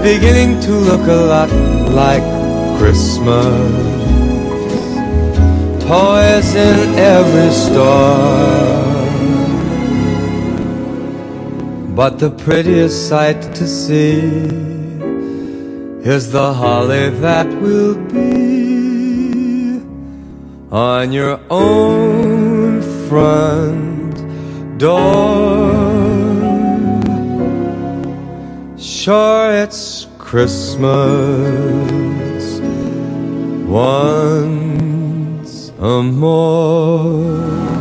beginning to look a lot like Christmas. Toys in every store, but the prettiest sight to see is the holly that will be on your own front door. Sure, it's Christmas once more.